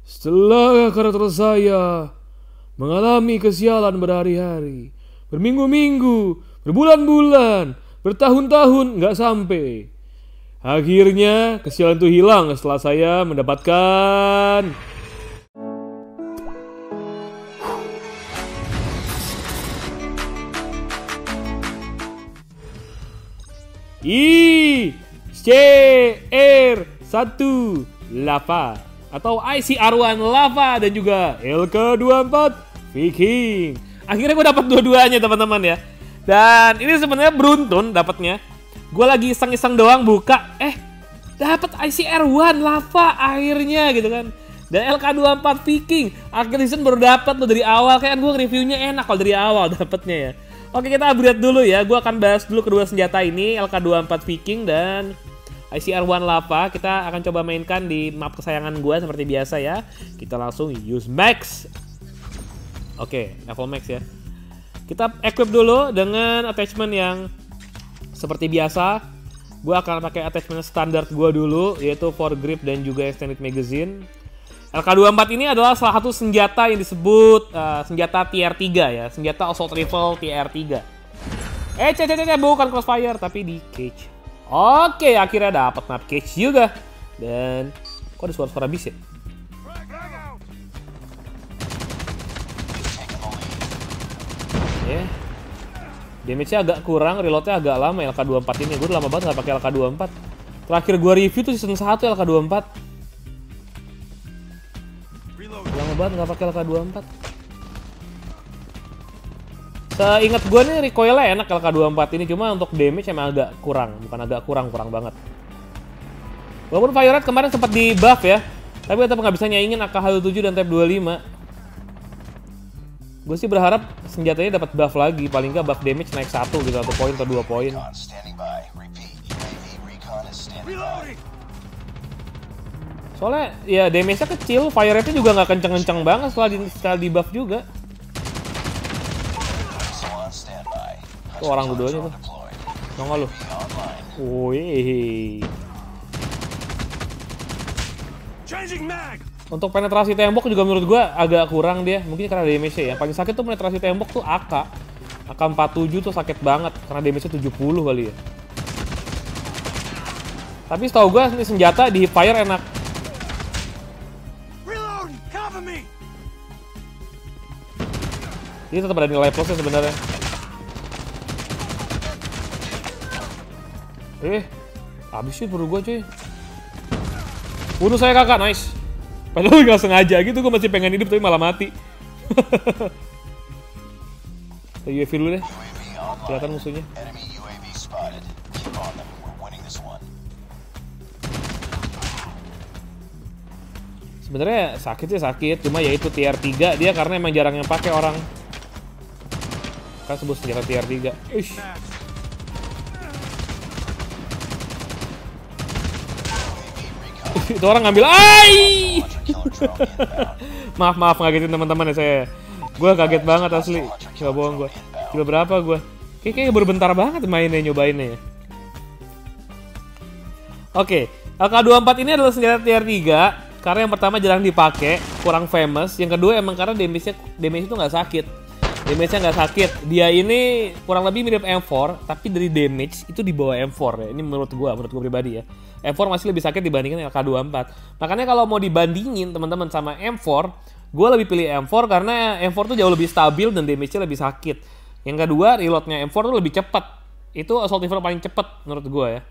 Setelah karakter saya mengalami kesialan berhari-hari, berminggu-minggu, berbulan-bulan, bertahun-tahun nggak sampai. Akhirnya kesialan itu hilang setelah saya mendapatkan ICR-1 Lava atau ICR-1 Lava dan juga LK24 Viking. Akhirnya gue dapat dua-duanya teman-teman ya. Dan ini sebenarnya beruntun dapatnya. Gue lagi iseng-iseng doang buka, dapat ICR-1 Lava akhirnya gitu kan. Dan LK24 Viking. Akhir season baru dapat loh dari awal. Kayak gue reviewnya enak kalau dari awal dapatnya ya. Oke, kita upgrade dulu ya. Gue akan bahas dulu kedua senjata ini, LK24 Viking dan ICR-1 Lava. Kita akan coba mainkan di map kesayangan gue seperti biasa ya. Kita langsung use max. Oke, level max ya. Kita equip dulu dengan attachment yang seperti biasa. Gue akan pakai attachment standar gue dulu, yaitu foregrip dan juga extended magazine. LK24 ini adalah salah satu senjata yang disebut senjata tier 3 ya. Senjata assault rifle tier 3. Bukan crossfire tapi di cage. Oke, akhirnya dapat map cage juga. Dan kok ada suara-suara bis ya? Damage-nya agak kurang, reload-nya agak lama LK24 ini. Gue udah lama banget gak pakai LK24. Terakhir gue review tuh season 1 LK24. Lama banget gak pakai LK24. Seingat gue nih recoil-nya enak LK24 ini, cuma untuk damage emang agak kurang. Bukan agak kurang banget. Walaupun fire rate kemarin sempat di buff ya, tapi tetap nggak bisa nyaingin AK-107 dan Type 25. Gue sih berharap senjatanya dapat buff lagi, paling nggak buff damage naik 1 gitu, 1 poin atau 2 poin. Soalnya ya damage-nya kecil, fire rate-nya juga nggak kenceng-kenceng banget setelah di buff juga. Tuh orang dua-duanya tuh. Nongol lu. Wih. Untuk penetrasi tembok juga menurut gue agak kurang dia. Mungkin karena damage-nya ya. Paling sakit tuh penetrasi tembok tuh AK. AK-47 tuh sakit banget karena damage-nya 70 kali ya. Tapi setahu gue ini senjata di fire enak. Ini tetap ada nilai plusnya sebenarnya. Habis sih peluru gue cuy. Bunuh saya kakak, nice. Padahal gak sengaja gitu, gue masih pengen hidup tapi malah mati. UAV dulu deh. Kelihatan musuhnya. Sebenarnya sakit sih sakit, cuma ya itu tier 3 dia karena emang jarang yang pakai orang. Kan sebut senjata tier 3. Itu orang ngambil, maaf ngagetin teman-teman ya saya. Gue kaget banget asli, coba bohong gue. Kilo berapa gue? Kayaknya baru bentar banget mainnya, nyobainnya ya. Oke, AK24 ini adalah senjata tier 3 karena yang pertama jarang dipakai, kurang famous. Yang kedua emang karena damage itu nggak sakit. Damage-nya nggak sakit. Dia ini kurang lebih mirip M4, tapi dari damage itu di bawah M4 ya. Ini menurut gue pribadi ya. M4 masih lebih sakit dibandingkan LK24. Makanya kalau mau dibandingin teman-teman sama M4, gue lebih pilih M4 karena M4 tuh jauh lebih stabil dan damage-nya lebih sakit. Yang kedua, reload-nya M4 tuh lebih cepat. Itu assault rifle paling cepat menurut gue ya.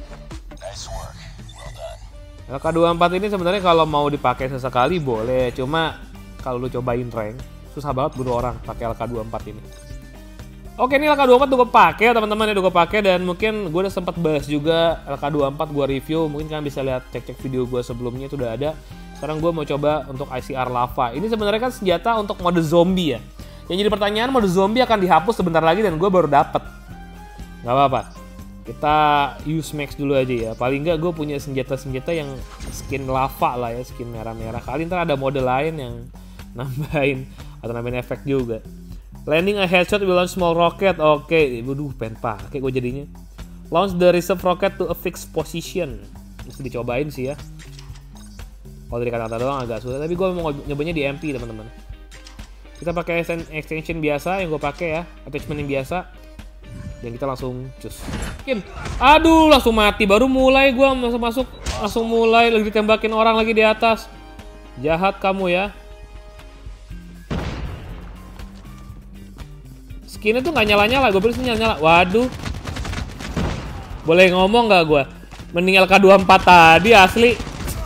LK24 ini sebenarnya kalau mau dipakai sesekali boleh, cuma kalau lu cobain rank susah banget bunuh orang pakai LK24 ini. Oke, ini LK24 tuh gue pakai teman-teman ya, gue pakai dan mungkin gue udah sempat bahas juga LK24 gue review, mungkin kalian bisa lihat cek video gue sebelumnya itu udah ada. Sekarang gue mau coba untuk ICR Lava. Ini sebenarnya kan senjata untuk mode zombie ya. Yang jadi pertanyaan, mode zombie akan dihapus sebentar lagi dan gue baru dapet. Gak apa-apa. Kita use max dulu aja ya. Paling nggak gue punya senjata-senjata yang skin lava lah ya, skin merah-merah. Kali ntar ada mode lain yang nambahin atau nambahin efek juga. Landing a headshot will launch small rocket. Oke, waduh pengen pakai gue jadinya. Launch the reserve rocket to a fixed position. Mesti dicobain sih ya. Kalau dari kata-kata doang agak susah, tapi gue mau nyobanya di MP teman-teman. Kita pakai extension biasa yang gue pakai ya, attachment yang biasa. Dan kita langsung cus. Aduh, langsung mati. Baru mulai gue masuk, langsung mulai lagi ditembakin orang lagi di atas. Jahat kamu ya. Skinnya tuh nggak nyala-nyala, gue beli nyala-nyala. Waduh. Boleh ngomong nggak gue? Mending LK24 tadi asli.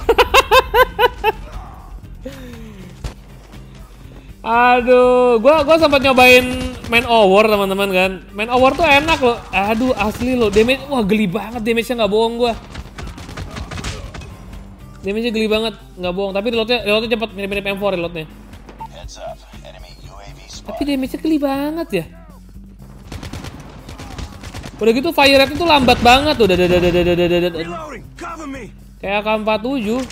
Aduh, gua sempat nyobain main Over teman-teman kan. Main Over tuh enak loh. Aduh, asli loh. Damage, wah geli banget damage-nya, nggak bohong gua. Damage-nya geli banget, nggak bohong. Tapi reloadnya cepat, mirip-mirip M4 reloadnya. Tapi damage-nya geli banget ya. Udah gitu fire rate itu lambat banget tuh. Kayak AK-47.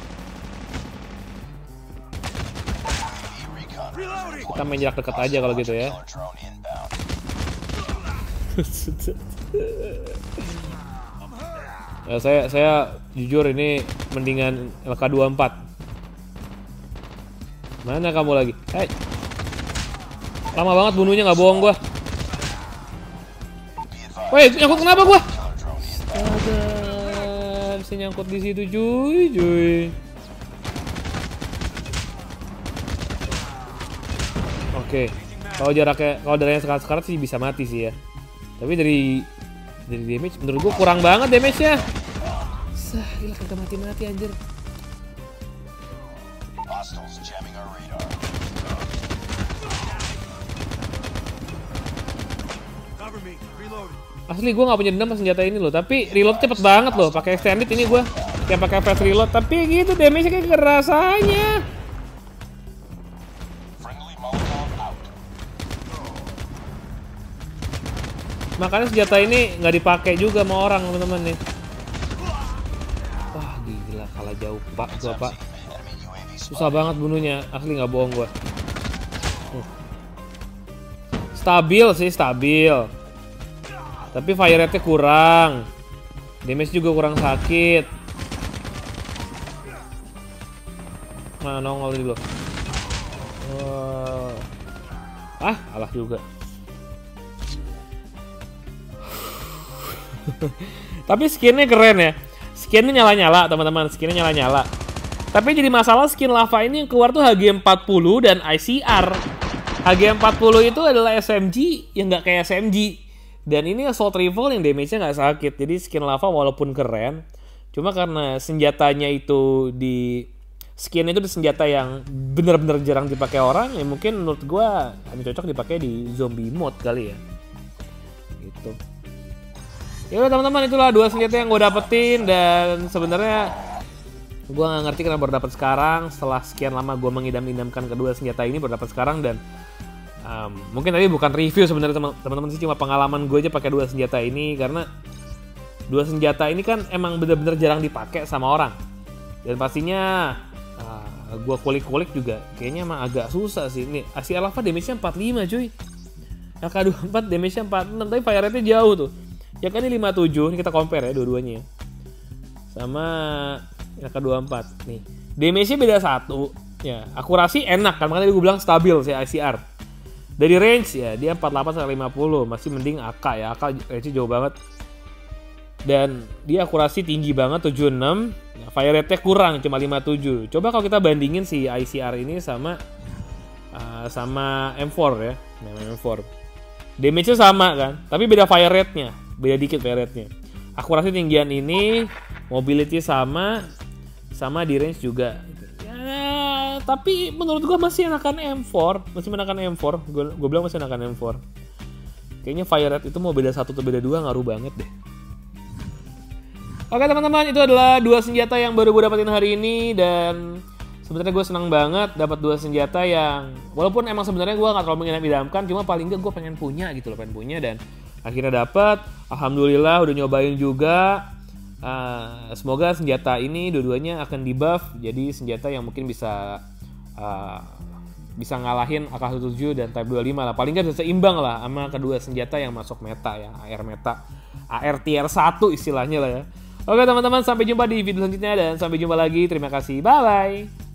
Kita main jarak dekat aja kalau gitu ya. Ya saya jujur ini mendingan LK24. Mana kamu lagi? Hey. Lama banget bunuhnya, nggak bohong gua. Woi, nyangkut kenapa gua? Ada bisa nyangkut di situ cuy. Oke. Kalau jaraknya sekarang sih bisa mati sih ya. Tapi dari damage menurut gua kurang banget damage-nya. Gila kagak mati-mati anjir. Asli gue nggak punya dendam sama senjata ini loh, tapi reload cepet banget loh. Pakai extended ini gue, kayak pakai fast reload, tapi gitu damage-nya kayak kerasanya. Makanya senjata ini nggak dipakai juga sama orang teman-teman nih. Wah gila, kalah jauh pak gua pak. Susah banget bunuhnya, asli nggak bohong gue. Stabil sih, stabil. Tapi fire rate-nya kurang. Damage juga kurang sakit. Mana nongol dulu. Alah juga. Tapi skinnya keren ya. Skinnya nyala-nyala teman-teman, skinnya nyala-nyala. Tapi jadi masalah skin lava ini yang keluar tuh HG40 dan ICR. HG40 itu adalah SMG yang nggak kayak SMG. Dan ini assault rifle yang damage-nya nggak sakit. Jadi skin lava walaupun keren, cuma karena senjatanya itu di skin itu di senjata yang bener-bener jarang dipakai orang, ya mungkin menurut gua hanya cocok dipakai di zombie mode kali ya. Gitu. Ya udah teman-teman, itulah dua senjata yang gue dapetin, dan sebenarnya gue nggak ngerti kenapa baru dapat sekarang. Setelah sekian lama gue mengidam-idamkan kedua senjata ini baru dapat sekarang, dan mungkin tadi bukan review sebenarnya teman-teman sih, cuma pengalaman gue aja pakai dua senjata ini, karena dua senjata ini kan emang bener-bener jarang dipakai sama orang, dan pastinya gue kulik-kulik juga kayaknya emang agak susah sih. Ini ICR lava damage-nya 45 cuy, AK24 damage-nya 46, tapi fire rate-nya jauh tuh. Ya kan ini 57, ini kita compare ya dua-duanya ya. Sama AK24 nih, damage-nya beda 1 ya. Akurasi enak kan, makanya gue bilang stabil sih ICR. Dari range ya dia 48 sampai 50, masih mending AK ya. AK range-nya jauh banget. Dan dia akurasi tinggi banget 76. Nah, fire rate-nya kurang cuma 57. Coba kalau kita bandingin si ICR ini sama M4 ya. M4. Damage-nya sama kan, tapi beda fire rate-nya. Beda dikit fire rate-nya. Akurasi tinggian ini, mobility sama di range juga. Tapi menurut gue masih enakan M4, gue bilang masih enakan M4. Kayaknya fire rate itu mau beda 1 atau beda 2 ngaruh banget deh. Oke teman-teman, itu adalah dua senjata yang baru gue dapetin hari ini, dan sebenarnya gue senang banget dapat dua senjata yang walaupun emang sebenarnya gue nggak terlalu mengidam-idamkan, cuma paling nggak gue pengen punya gitu loh, dan akhirnya dapat. Alhamdulillah udah nyobain juga. Semoga senjata ini dua-duanya akan di-buff jadi senjata yang mungkin bisa ngalahin AK-47 dan Type 25 lah. Paling nggak bisa seimbang lah sama kedua senjata yang masuk meta ya, AR meta, AR tier 1 istilahnya lah ya. Oke teman-teman, sampai jumpa di video selanjutnya dan sampai jumpa lagi. Terima kasih. Bye-bye.